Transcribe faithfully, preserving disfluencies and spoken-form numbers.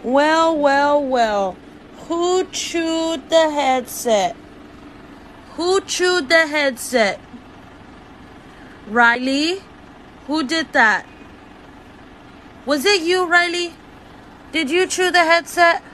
Well, well, well. Who chewed the headset? Who chewed the headset? Riley? Who did that? Was it you, Riley? Did you chew the headset?